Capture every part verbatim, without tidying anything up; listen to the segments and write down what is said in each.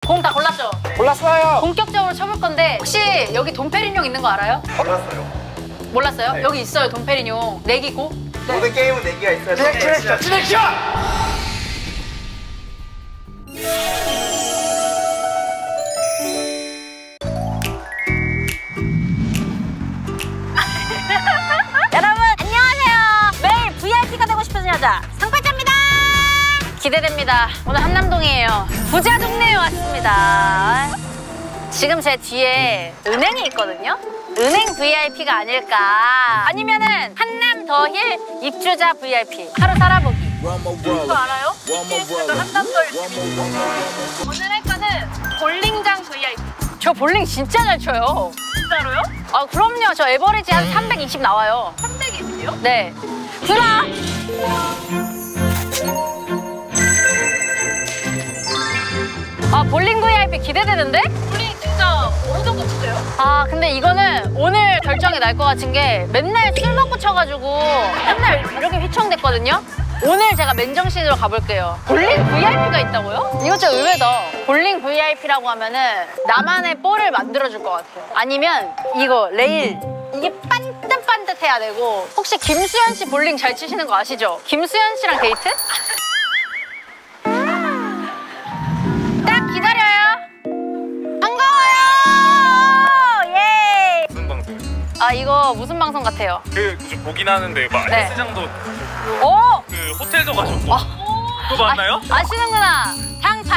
공 다 골랐죠? 골랐어요. 본격적으로 쳐볼 건데 혹시 여기 돈페리뇽 있는 거 알아요? 몰랐어요. 몰랐어요? 네. 여기 있어요, 돈페리뇽. 내기고. 네. 모든 게임은 내기가 있어요. 진액션! 진액션! 여러분 안녕하세요. 매일 브이아이피가 되고 싶은 여자 상팔자입니다. 기대됩니다. 오늘 한남동이에요. 부자 동네에 왔습니다. 지금 제 뒤에 은행이 있거든요. 은행 브이아이피가 아닐까. 아니면은 한남 더힐 입주자 브이아이피 하루 살아보기. 이거 알아요? 비티에스가 한남더 일집입니다. 오늘 할 거는 볼링장 브이아이피. 저 볼링 진짜 잘 쳐요. 진짜로요? 아 그럼요. 저 에버리지 한 삼백이십 나와요. 삼백이십이요? 네. 들어! 아 볼링 브이아이피 기대되는데? 볼링 진짜 어느 정도 치세요? 아 근데 이거는 오늘 결정이 날 것 같은 게 맨날 술 먹고 쳐가지고 맨날 이렇게 휘청댔거든요? 오늘 제가 맨정신으로 가볼게요. 볼링 브이아이피가 있다고요? 이거 진짜 의외다. 볼링 브이아이피라고 하면은 나만의 볼을 만들어줄 것 같아요. 아니면 이거 레일 이게 반듯반듯해야 되고. 혹시 김수현 씨 볼링 잘 치시는 거 아시죠? 김수현 씨랑 데이트? 딱 기다려요. 반가워요. 예. 무슨 방송? 아 이거 무슨 방송 같아요? 그 좀 보긴 하는데 막 네. 헬스장도 오! 그 호텔도 가셨고. 아. 그거 맞나요? 아, 아시는구나. 상팔.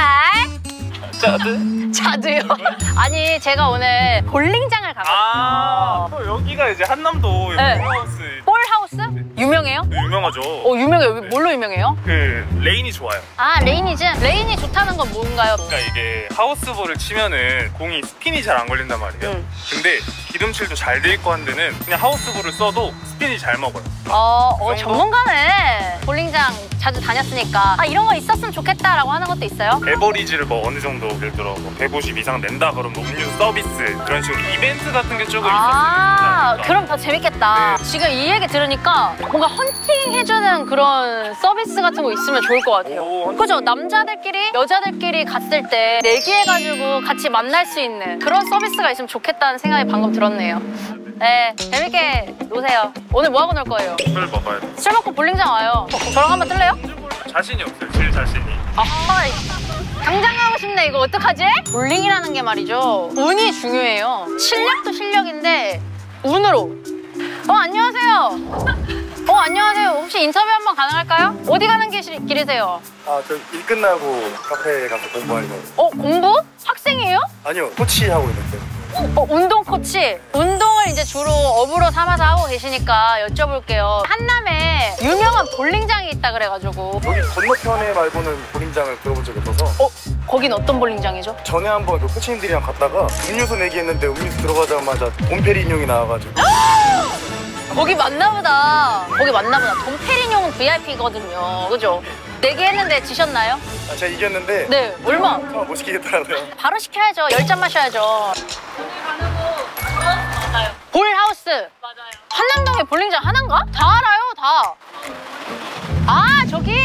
짜드? 자두요. 아니 제가 오늘 볼링장을 가거든요. 아, 또 여기가 이제 한남도 네. 볼하우스 볼하우스? 유명해요? 유명하죠. 어 유명해요. 네. 뭘로 유명해요? 그 레인이 좋아요. 아 레이니즈? 레인이 좋다는 건 뭔가요? 그러니까 이게 하우스볼을 치면은 공이 스핀이 잘 안 걸린단 말이에요. 음. 근데 기름칠도 잘 돼 있고 한 데는 그냥 하우스볼을 써도 스핀이 잘 먹어요. 어, 어 그 정도? 전문가네. 볼링장 자주 다녔으니까 아 이런 거 있었으면 좋겠다라고 하는 것도 있어요? 에버리지를 뭐 어느 정도 예를 들어 뭐 백오십 이상 낸다 그러면 뭐 음료 서비스 그런 식으로 이벤트 같은 게 조금 아 있었으면 그럼 더 재밌겠다. 네. 지금 이 얘기 들으니까 뭔가 헌팅 해주는 그런 서비스 같은 거 있으면 좋을 것 같아요. 오, 헌팅. 그죠? 남자들끼리 여자들끼리 갔을 때 내기해가지고 같이 만날 수 있는 그런 서비스가 있으면 좋겠다는 생각이 방금 들었네요. 네 재밌게 노세요. 오늘 뭐 하고 놀 거예요? 술 먹어야 돼. 술 먹고 볼링장 와요. 저랑 한번 뜰래요? 자신이 없어요. 질 자신이. 아 당장 가고 싶네. 이거 어떡하지? 볼링이라는 게 말이죠 운이 중요해요. 실력도 실력인데 운으로. 어 안녕하세요. 어 안녕하세요. 혹시 인터뷰 한번 가능할까요? 어디 가는 길, 길이세요? 아, 저 일 끝나고 카페에 가서 공부하려고. 어 공부? 학생이에요? 아니요, 코치 하고 있는데. 어 운동 코치. 운동을 이제 주로 업으로 삼아서 하고 계시니까 여쭤볼게요. 한남에 유명한 볼링장이 있다 그래가지고. 여기 건너편에 말고는 볼링장을 들어본 적이 없어서. 어 거긴 어떤 볼링장이죠? 전에 한번 그 코치님들이랑 갔다가 음료수 내기 했는데 음료수 들어가자마자 돈페리뇽이 나와가지고. 거기 맞나 보다. 거기 맞나 보다. 돈페리뇽은 브이아이피거든요. 그죠? 내기 했는데 지셨나요? 아, 제가 이겼는데. 네. 얼마? 아, 못 시키겠더라고요. 바로 시켜야죠. 열 잔 마셔야죠. 오늘 가는 거 맞나요? 볼하우스. 맞아요. 한남동에 볼링장 하나인가? 다 알아요, 다. 아, 저기.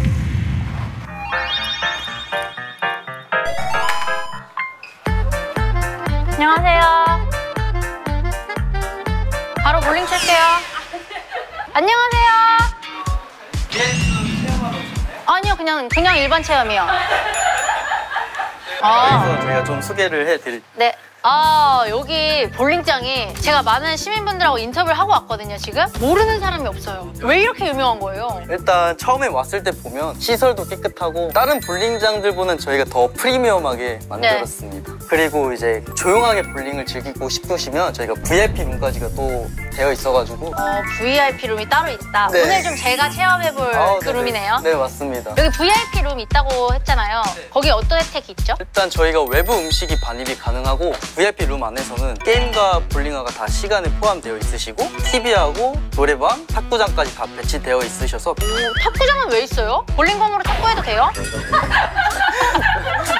안녕하세요. 바로 볼링 칠게요. 안녕하세요. 아니요, 그냥 그냥 일반 체험이요. 아. 그래서 저희가 좀 소개를 해드릴. 네. 아 여기 볼링장이 제가 많은 시민분들하고 인터뷰를 하고 왔거든요. 지금 모르는 사람이 없어요. 왜 이렇게 유명한 거예요? 일단 처음에 왔을 때 보면 시설도 깨끗하고 다른 볼링장들보다는 저희가 더 프리미엄하게 만들었습니다. 네. 그리고 이제 조용하게 볼링을 즐기고 싶으시면 저희가 브이아이피 룸까지가 또 되어 있어가지고. 어 브이아이피 룸이 따로 있다. 네. 오늘 좀 제가 체험해볼 아, 그 룸이네요. 네 맞습니다. 여기 브이아이피 룸 있다고 했잖아요. 네. 거기 어떤 혜택이 있죠? 일단 저희가 외부 음식이 반입이 가능하고 브이아이피 룸 안에서는 게임과 볼링화가 다 시간에 포함되어 있으시고 티비하고 노래방, 탁구장까지 다 배치되어 있으셔서. 오, 탁구장은 왜 있어요? 볼링공으로 탁구해도 돼요?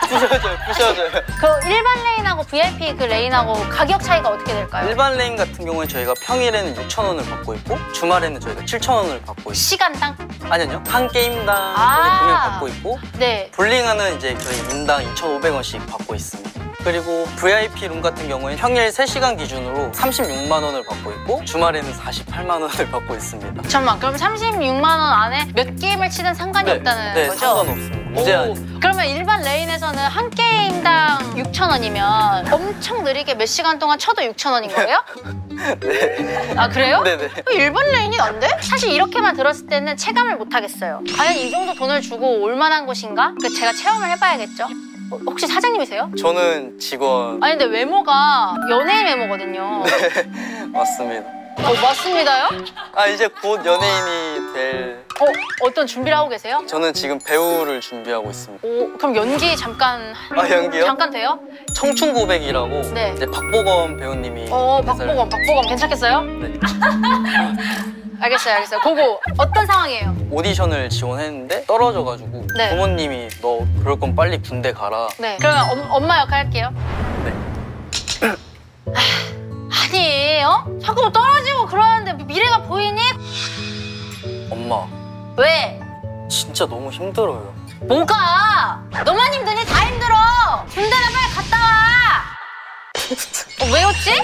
부셔져요, 부셔져요. 그 일반 레인하고 브이아이피 그 레인하고 가격 차이가 어떻게 될까요? 일반 레인 같은 경우는 저희가 평일에는 육천 원을 받고 있고 주말에는 저희가 칠천 원을 받고 있고 시간당? 아니요, 한 게임당 아 저희 금액 받고 있고 네. 볼링하는 이제 저희 인당 이천오백 원씩 받고 있습니다. 그리고 브이아이피 룸 같은 경우에는 평일 세 시간 기준으로 삼십육만 원을 받고 있고 주말에는 사십팔만 원을 받고 있습니다. 잠깐만, 그럼 삼십육만 원 안에 몇 게임을 치든 상관이 네, 없다는 네, 거죠? 상관없습니다. 무제한. 오, 그러면 일반 레인에서는 한 게임당 육천 원이면 엄청 느리게 몇 시간 동안 쳐도 육천 원인 거예요? 네. 아 그래요? 네네. 일반 레인이 안 돼? 사실 이렇게만 들었을 때는 체감을 못 하겠어요. 과연 이 정도 돈을 주고 올만한 곳인가? 그 제가 체험을 해봐야겠죠. 어, 혹시 사장님이세요? 저는 직원. 아니 근데 외모가 연예인 외모거든요. 네, 맞습니다. 어, 맞습니다요? 아 이제 곧 연예인이 될. 어, 어떤 준비를 하고 계세요? 저는 지금 배우를 준비하고 있습니다. 오, 그럼 연기 잠깐 아 연기요? 잠깐 돼요? 청춘 고백이라고 네. 이제 박보검 배우님이. 어, 대사를- 박보검, 박보검 괜찮겠어요? 네. 알겠어요, 알겠어요. 그거 어떤 상황이에요? 오디션을 지원했는데 떨어져가지고 네. 부모님이 너 그럴 건 빨리 군대 가라. 네. 그러면 엄, 엄마 역할 할게요. 네. 아니, 어? 자꾸 떨어지고 그러는데 미래가 보이니? 엄마 왜? 진짜 너무 힘들어요. 뭐가? 너만 힘드니? 다 힘들어. 군대나 빨리 갔다 와. 어, 왜 웃지?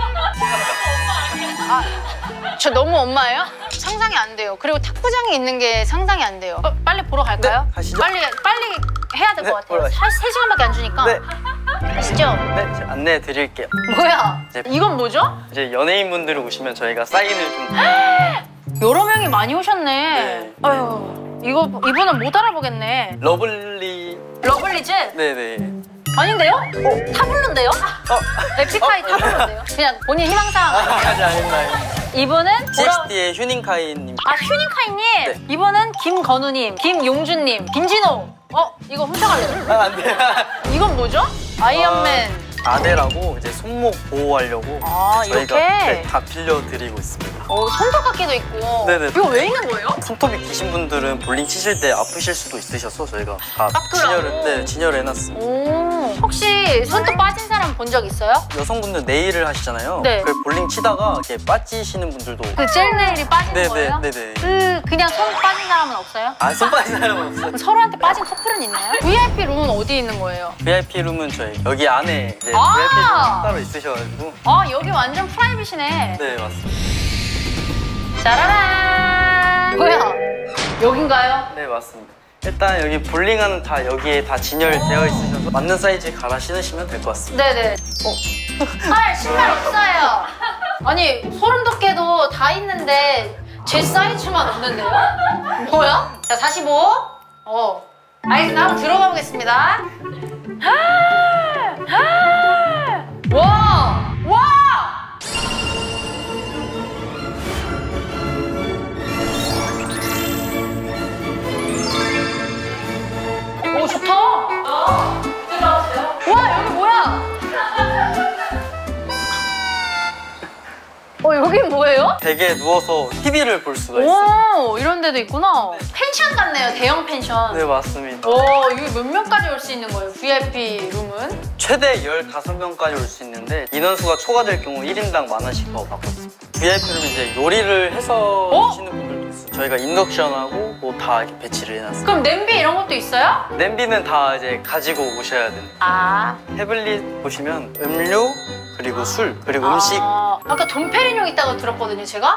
아, 저 너무 엄마예요? 상상이 안 돼요. 그리고 탁구장에 있는 게 상상이 안 돼요. 어, 빨리 보러 갈까요? 네, 가시죠. 빨리 빨리 해야 될 것 네, 같아요. 보러 가시죠. 한 세 시간밖에 안 주니까. 네. 가시죠. 네, 제가 안내해 드릴게요. 뭐야? 네. 이건 뭐죠? 이제 연예인분들이 오시면 저희가 사인을 좀. 여러 명이 많이 오셨네. 네. 아유, 이거 이분은 못 알아보겠네. 러블리. 러블리즈? 네네. 아닌데요? 어, 타블로인데요? 랩시카이 타블로인데요? 그냥 본인 희망사항. 아직 아닙니다. 이분은 뭐라... 씨엑스티의 휴닝카이님. 아, 휴닝카이님. 네. 이분은 김건우님, 김용준님, 김진호. 어, 이거 훔쳐갈래요? 아, 안 돼요. 이건 뭐죠? 아이언맨. 아대라고 이제 손목 보호하려고 아, 저희가 이렇게? 네, 다 빌려드리고 있습니다. 어, 손톱깎이도 있고. 네네. 이거 왜 있는 거예요? 손톱이 기신 분들은 볼링 치실 때 아프실 수도 있으셔서 저희가 다 깎으라고? 진열을, 네, 진열을 해놨습니다. 오, 혹시 손톱 빠진 사람 본 적 있어요? 여성분들 네일을 하시잖아요. 네. 그 볼링 치다가 이렇게 빠지시는 분들도. 그 젤 네일이 빠진 네네, 거예요? 네네. 그 그냥 손 빠진 사람은 없어요? 아, 손 빠진 사람은 없어요. 그럼 서로한테 빠진 커플은 있나요? 브이아이피 룸은 어디 있는 거예요? 브이아이피 룸은 저희 여기 안에 이제 아! 브이아이피 룸 따로 있으셔가지고. 아, 여기 완전 프라이빗이네. 네, 맞습니다. 짜라란. 뭐야? 여긴가요? 네, 맞습니다. 일단 여기 볼링화는 다 여기에 다 진열되어 있으셔서 맞는 사이즈 갈아 신으시면 될 것 같습니다. 네네. 어. 아, 신발 없어요. 아니, 소름 돋게도 다 있는데 제 사이즈만 없는데요? 뭐야? 자, 사십오. 어. 알겠습니다. 한번 들어가 보겠습니다. 와! 와! 오, 좋다. 와, 여기 뭐야? 어, 여긴 뭐예요? 베개에 누워서 티비를 볼 수가 있어요. 오, 이런 데도 있구나. 펜션 같네요, 대형 펜션. 네, 맞습니다. 오, 여기 몇 명까지 올 수 있는 거예요, 브이아이피 룸은? 최대 열다섯 명까지 올 수 있는데 인원수가 초과될 경우 일 인당 만 원씩 더 받고 있습니다. 브이아이피 룸은 이제 요리를 해서 어? 드시는 분들도 있어요. 저희가 인덕션하고 뭐 다 이렇게 배치를 해놨습니다. 그럼 냄비 이런 것도 있어요? 냄비는 다 이제 가지고 오셔야 됩니다. 아. 태블릿 보시면 음료, 그리고 술, 그리고 음식. 아, 아까 돈페리뇽 있다고 들었거든요, 제가?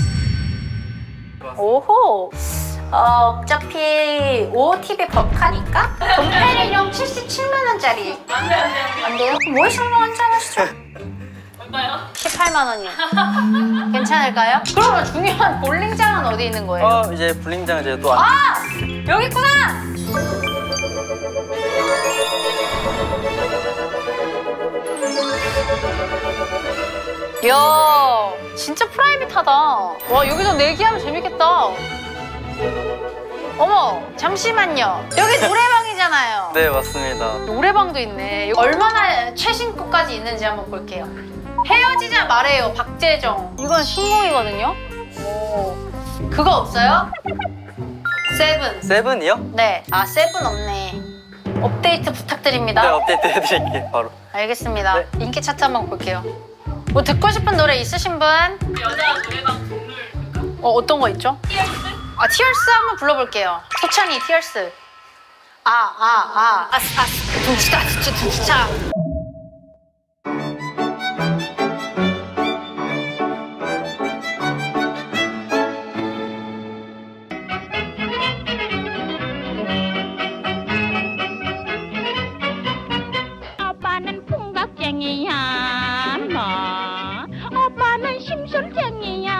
오호. 어, 어차피 오티비 법카니까 돈페리뇽 칠십칠만 원짜리. 안 돼, 안 돼. 안 돼요? 뭘 성공 한잔 하시죠? 얼마요? 십팔만 원이요. 괜찮을까요? 그러면 중요한 볼링장은 어디 있는 거예요? 어, 이제 볼링장 이제 또 안. 아! 여기 있구나! 이야, 진짜 프라이빗하다. 와, 여기서 내기하면 재밌겠다. 어머, 잠시만요. 여기 노래방이잖아요. 네, 맞습니다. 노래방도 있네. 얼마나 최신 것까지 있는지 한번 볼게요. 헤어지자 말해요, 박재정. 이건 신곡이거든요. 오, 그거 없어요? 세븐. 세븐이요? 네. 아, 세븐 없네. 업데이트 부탁드립니다. 네, 업데이트 해드릴게요, 바로. 알겠습니다. 네. 인기 차트 한번 볼게요. 뭐 듣고 싶은 노래 있으신 분? 여자 노래방 국룰 어, 어떤 거 있죠? 티얼스? 아, 티얼스 한번 불러볼게요. 소찬이 티얼스. 아, 아, 아, 아스, 아스, 둥치다, 둥치, 둥치차. 오빠는 풍각쟁이야 뭐 오빠는 심술쟁이야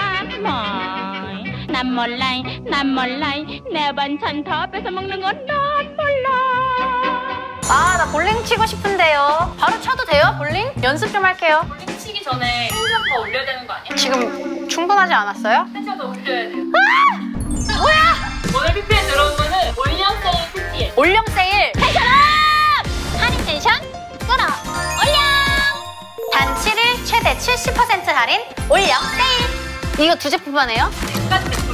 뭐난 몰라 난 몰라 내 반찬 다 뺏어먹는 건 난 몰라. 아, 나 볼링 치고 싶은데요. 바로 쳐도 돼요, 볼링? 연습 좀 할게요. 볼링 치기 전에 텐션 더 올려야 되는 거 아니야? 지금 충분하지 않았어요? 텐션 더 올려야 돼요. 아! 뭐야? 오늘 뷔페에 들어온 거는 올영 세일 쿠키에 올영 세일. 텐션업! 할인 텐션 끌어 올영! 단 칠 일 최대 칠십 퍼센트 할인 올영 세일. 이거 두 제품만 해요? 백까지 제품.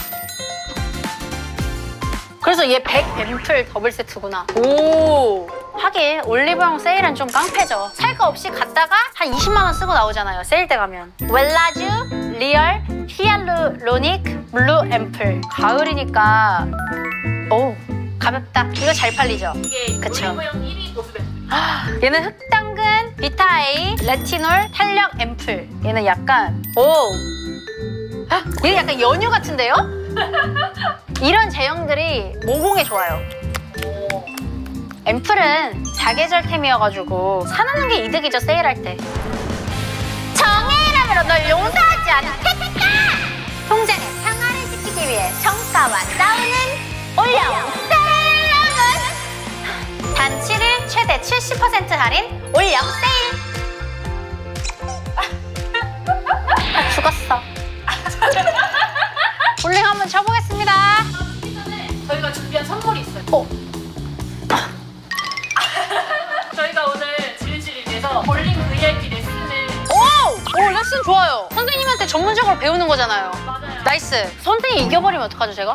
그래서 얘 백 앰플 더블 세트구나. 오, 하긴 올리브영 세일은 좀 깡패죠. 살 거 없이 갔다가 한 이십만 원 쓰고 나오잖아요, 세일 때 가면. 웰라쥬 리얼 히알루로닉 블루 앰플. 가을이니까 오, 가볍다. 이거 잘 팔리죠? 이게 그쵸. 올리브영 일 위 보습 앰플. 얘는 흑당근 비타A 레티놀 탄력 앰플. 얘는 약간 오, 헉, 얘는 약간 연유 같은데요? 이런 제형들이 모공에 좋아요. 앰플은 사계절템이어가지고 사놓는 게 이득이죠, 세일할 때. 정의 이름으로 널 용서하지 않겠다! 통장의 평화를 지키기 위해 성과와 싸우는 올영 세일러군! 단 칠 일 최대 칠십 퍼센트 할인 올영 세일! 아, 죽었어. 볼링 한번 쳐보겠습니다. 치기 전에 저희가 준비한 선물이 있어요. 어? 저희가 오늘 지은 씨를 위해서 볼링 브이아이피 레슨을 오! 오, 레슨 좋아요. 선생님한테 전문적으로 배우는 거잖아요. 맞아요. 나이스. 선생님 이겨버리면 어떡하죠, 제가?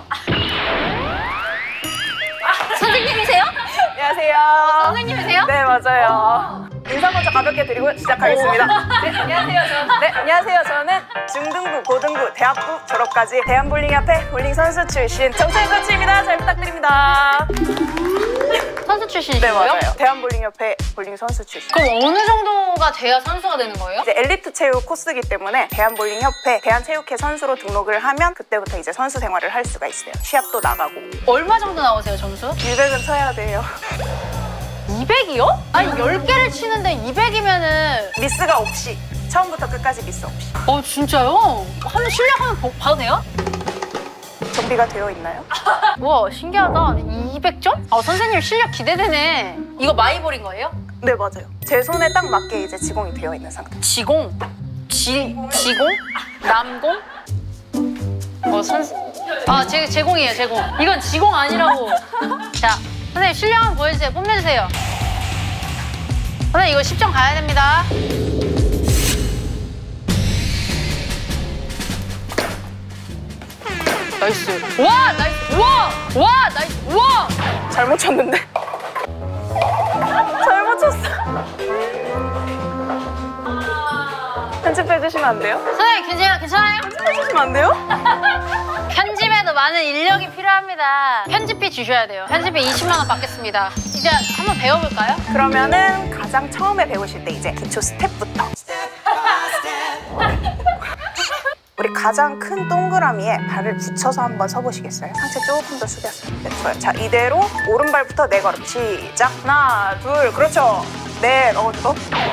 선생님이세요? 안녕하세요. 선생님이세요? 네, 맞아요. 인사 먼저 가볍게 드리고 시작하겠습니다. 네, 안녕하세요. 저는 네, 안녕하세요. 저는 중등부, 고등부, 대학부 졸업까지 대한볼링협회 볼링 선수 출신 정채인 코치입니다. 잘 부탁드립니다. 선수 출신이시고요? 네, 맞아요. 대한볼링협회 볼링 선수 출신. 그럼 어느 정도가 돼야 선수가 되는 거예요? 이제 엘리트 체육 코스이기 때문에 대한볼링협회, 대한체육회 선수로 등록을 하면 그때부터 이제 선수 생활을 할 수가 있어요. 시합도 나가고. 얼마 정도 나오세요, 점수? 일백은 쳐야 돼요. 이백이요? 아니, 열 개를 치는데 이백이면은 미스가 없이. 처음부터 끝까지 미스 없이. 어, 진짜요? 한번 실력 한번 보- 봐도 돼요? 정비가 되어 있나요? 우와, 신기하다. 이백 점? 아, 선생님 실력 기대되네. 이거 마이볼인 거예요? 네, 맞아요. 제 손에 딱 맞게 이제 지공이 되어 있는 상태. 지공? 지, 지공? 남공? 어, 선, 아, 제, 제공이에요, 제공. 이건 지공 아니라고. 자, 선생님 실력 한번 보여주세요. 뽐내주세요. 선생님 이거 십 점 가야 됩니다. 나이스. 와, 나이스. 우와! 와, 나이스. 우와! 잘못 쳤는데. 잘못 쳤어. 편집해주시면 안 돼요? 선생님 괜찮아요? 괜찮아요? 편집해주시면 안 돼요? 편집에도 많은 인력이 필요합니다. 편집비 주셔야 돼요. 편집비 이십만 원 받겠습니다. 이제 한번 배워볼까요? 그러면은 가장 처음에 배우실 때 이제 기초 스텝부터. 우리 가장 큰 동그라미에 발을 붙여서 한번 서보시겠어요? 상체 조금 더 숙였어요. 네, 좋아요. 자, 이대로 오른발부터 네 걸음. 시작. 하나, 둘, 그렇죠. 넷, 어, 더.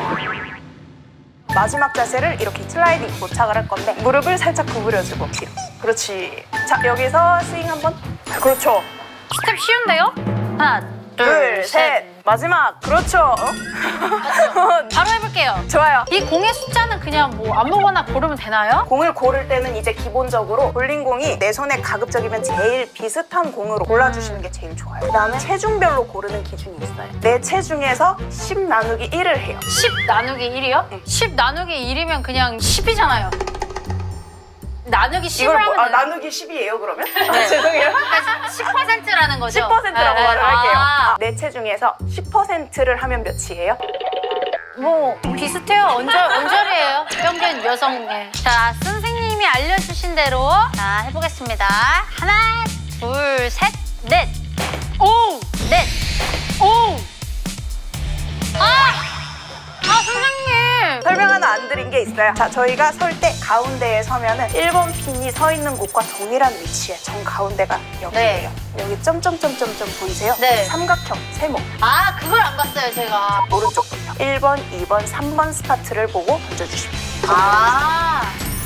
마지막 자세를 이렇게 슬라이딩 도착을 할 건데 무릎을 살짝 구부려주고 뒤로. 그렇지. 자, 여기서 스윙 한번. 그렇죠. 스텝 쉬운데요? 하나, 둘, 둘, 셋. 셋. 마지막. 그렇죠. 어? 바로 해볼게요. 좋아요. 이 공의 숫자는 그냥 뭐 아무거나 고르면 되나요? 공을 고를 때는 이제 기본적으로 볼링공이 내 손에 가급적이면 제일 비슷한 공으로 골라주시는 게 제일 좋아요. 그다음에 체중별로 고르는 기준이 있어요. 내 체중에서 십 나누기 일을 해요. 십 나누기 일이요? 응. 십 나누기 일이면 그냥 십이잖아요. 나누기 십을 이걸 하면 뭐, 아, 되는- 나누기 십이에요 그러면? 네. 죄송해요. 그러니까 십 퍼센트라는 거죠? 십 퍼센트라고 네, 말을 네. 할게요. 아, 네 체중에서 십 퍼센트를 하면 몇이에요? 뭐 비슷해요. 언절, 언절이에요. 평균 여성의. 자, 선생님이 알려주신 대로 자 해보겠습니다. 하나, 둘, 셋, 넷. 오! 넷. 오! 아! 아, 선생님! 설명 하나 안 드린 게 있어요. 자, 저희가 설 때 가운데에 서면은 일 번 핀이 서 있는 곳과 동일한 위치에 정 가운데가 여기예요. 여기 점점점점점 보이세요? 네. 삼각형 세모. 아, 그걸 안 봤어요, 제가. 오른쪽부터 일 번, 이 번, 삼 번 스타트를 보고 던져주시면 돼요. 아.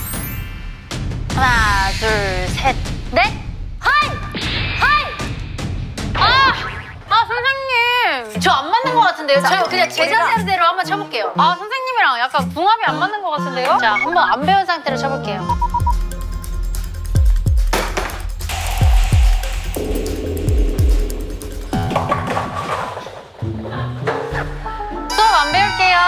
하나, 둘, 셋, 넷. 하이! 하이! 아! 아, 선생님. 저 안 맞는 것 같은데요? 저 그냥 제 자세대로 한번 쳐볼게요. 아, 선생님이랑 약간 궁합이 안 맞는 것 같은데요? 자, 한번 안 배운 상태로 쳐볼게요. 수업 안 배울게요.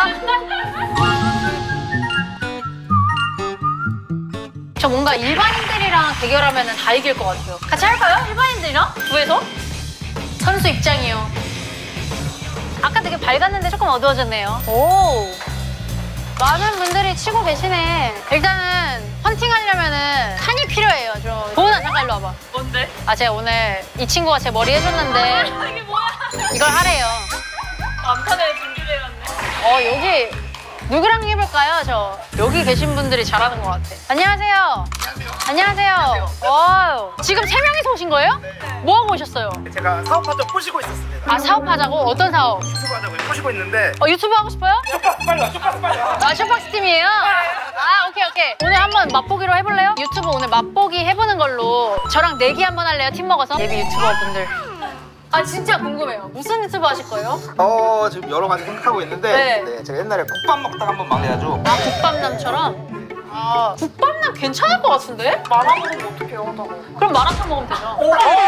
저 뭔가 일반인들이랑 대결하면 다 이길 것 같아요. 같이 할까요? 일반인들이랑? 구에서? 선수 입장이요. 아까 되게 밝았는데 조금 어두워졌네요. 오, 많은 분들이 치고 계시네. 일단은 헌팅 하려면은 탄이 필요해요. 좀. 도훈아 잠깐 일로 와봐. 뭔데? 아, 제가 오늘 이 친구가 제 머리 해줬는데 이게 뭐야? 이걸 하래요. 남편에 준비를 해왔네. 어, 여기 누구랑 해볼까요? 저 여기 계신 분들이 잘하는 것 같아. 안녕하세요. 안녕하세요. 안녕하세요. 어, 지금 세 명이서 오신 거예요? 뭐 하고 오셨어요? 제가 사업하자고 꼬시고 있었습니다. 아, 사업하자고? 어떤 사업? 유튜브 하자고 꼬시고 있는데 어, 유튜브 하고 싶어요? 쇼박스 빨리 와, 쇼박스 빨리 와. 아, 쇼박스 팀이에요? 아, 오케이, 오케이. 오늘 한번 맛보기로 해볼래요? 유튜브 오늘 맛보기 해보는 걸로 저랑 내기 한번 할래요? 팀 먹어서? 예비 유튜버 분들. 아, 진짜 궁금해요. 무슨 유튜브 하실 거예요? 어 지금 여러 가지 생각하고 있는데 네. 네, 제가 옛날에 국밥 먹다가 한번 망해가지고 아, 국밥남처럼? 아, 국밥남 괜찮을 것 같은데? 말아 먹으면 어떡해요, 저거. 그럼 마라탕 먹으면 되죠.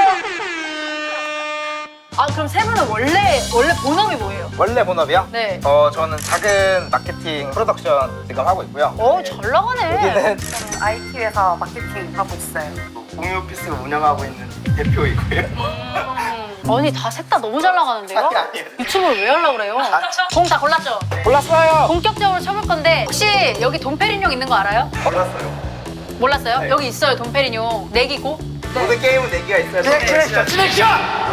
아, 그럼 세 분은 원래 원래 본업이 뭐예요? 원래 본업이요? 네. 어 저는 작은 마케팅 프로덕션 지금 하고 있고요. 어, 잘 나가네. 여기는 저는 아이티 회사 마케팅 하고 있어요. 공유 오피스 운영하고 있는 대표이고요. 아니, 다 셋 다 너무 잘 나가는데요? 아니, 아니에요. 유튜브를 왜 하려고 그래요? 공 다 골랐죠? 골랐어요. 본격적으로 쳐볼 건데 혹시 여기 돈페리뇽 있는 거 알아요? 골랐어요. 몰랐어요? 네. 여기 있어요, 돈페리뇽. 내기고. 모든 게임은 내기가 있어요. 진행시켜, 진행시켜.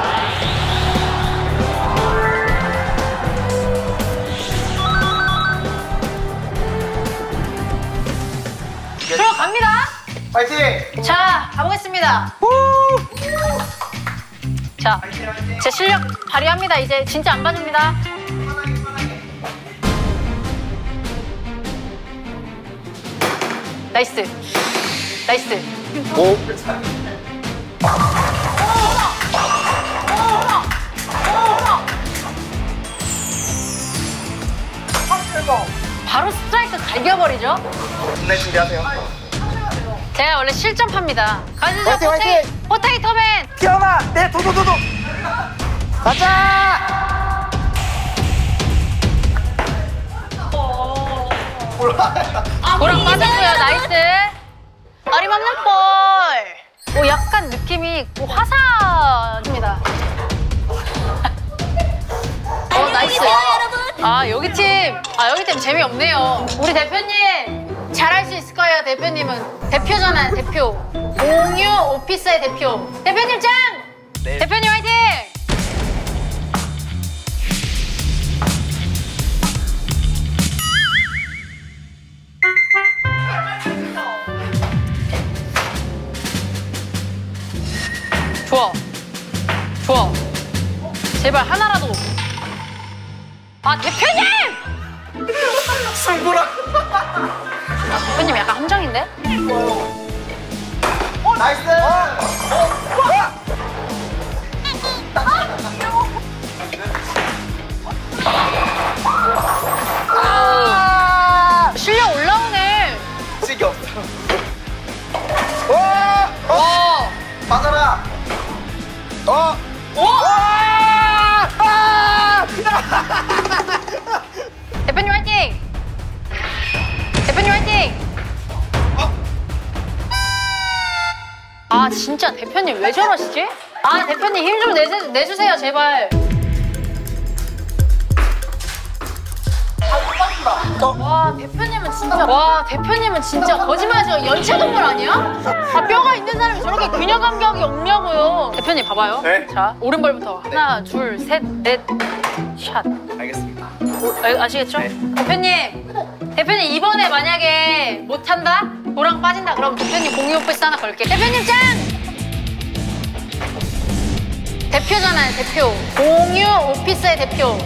들어갑니다. 파이팅! 자, 가보겠습니다. 자, 제 실력 발휘합니다. 이제 진짜 안 봐줍니다. 나이스. 나이스. 오. 바로 스트라이크 갈겨버리죠. 네, 준비하세요. 제가 원래 실전파입니다. 가시죠, 화이팅, 포테이, 화이팅! 포테이토맨. 기현아, 네, 도도도도. 가자! 보랑 빠졌고요. 나이스. 어림없는 볼. 오, 약간 느낌이 오, 화사입니다. 어, 나이스. 아, 여기 팀. 아, 여기 팀 재미없네요. 우리 대표님 잘할 수 있을 거예요. 대표님은 대표잖아요. 대표. 공유 오피스의 대표. 대표님 짱! 네. 대표님 화이팅! 좋아. 좋아. 제발 하나라도. 아, 대표님! 승부라. 아, 대표님 약간 함정인데? 오, 나이스. 아, 실력 올라오네. 찍이 없어. 와! 어. 맞아라. 어. 오! 아! 아! 대표님 화이팅! 대표님 화이팅! 아 진짜 대표님 왜 저러시지? 아 대표님 힘 좀 내주세요 제발. 와 대표님은 진짜 와 대표님은 진짜 거짓말하지 연체 동물 아니야? 아 뼈가 있는 사람이 저렇게 균형 감각이 없냐고요. 대표님 봐봐요. 네. 자 오른발부터 하나 둘 셋 넷 샷. 알겠습니다. 오, 아, 아시겠죠? 네. 대표님 대표님 이번에 만약에 못한다? 도랑 빠진다 그럼 대표님 공유 오피스 하나 걸게. 대표님 짱! 대표잖아요 대표. 공유 오피스의 대표.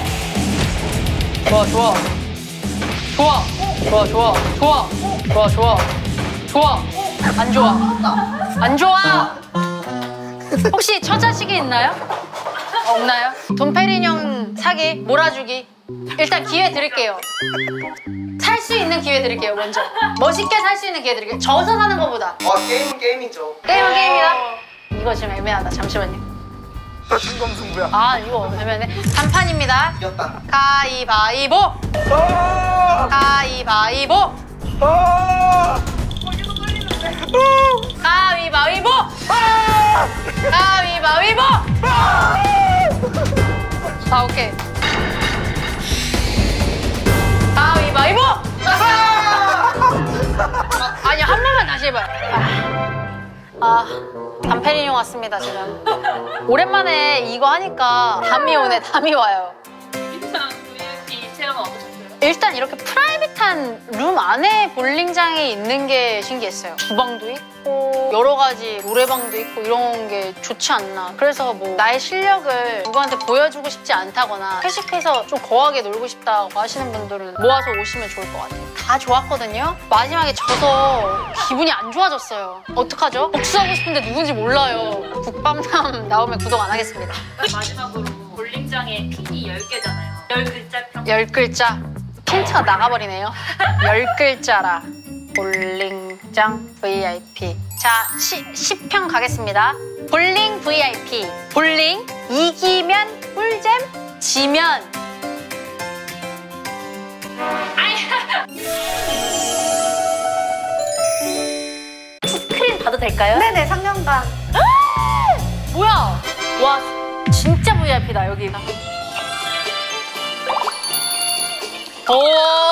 좋아 좋아 좋아 좋아 좋아 좋아 좋아 좋아 좋아 안 좋아 안 좋아. 혹시 처자식이 있나요? 없나요? 돈페리뇽 사기 몰아주기 일단 기회 드릴게요. 살 수 있는 기회 드릴게요. 먼저 멋있게 살 수 있는 기회 드릴게요. 져서 사는 것보다. 아 게임은 게임이죠. 게임은 게임이다. 이거 지금 애매하다. 잠시만요. 나 진검승부야. 아 이거 애매하네. 단판입니다. 이겼다. 가위바위보. 아! 가위바위보. 아! 가위바위보. 가위바위보. 아 오케이. 가위바위보. 아니 한 번만 다시 해봐요. 아, 아 단페리뇽 왔습니다 지금. 오랜만에 이거 하니까 담이 오네. 담이 와요. 인천 브이아이피 체험 어떠셨어요? 일단 이렇게 프라이빗한 룸 안에 볼링장이 있는 게 신기했어요. 주방도 있고 여러 가지 노래방도 있고 이런 게 좋지 않나. 그래서 뭐 나의 실력을 누구한테 보여주고 싶지 않다거나 회식해서 좀 거하게 놀고 싶다고 하시는 분들은 모아서 오시면 좋을 것 같아요. 다 좋았거든요. 마지막에 져서 기분이 안 좋아졌어요. 어떡하죠? 복수하고 싶은데 누군지 몰라요. 국밤남 나오면 구독 안 하겠습니다. 마지막으로 볼링장에 핀이 열 개잖아요. 열 글자 평. 열 글자. 핀트가 나가버리네요. 열 글자라. 볼링장 브이아이피. 자, 십 평 가겠습니다. 볼링 브이아이피. 볼링 이기면 꿀잼, 지면 스크린 봐도 될까요? 네네 상영관. 뭐야? 와, 진짜 브이아이피다 여기가. 오.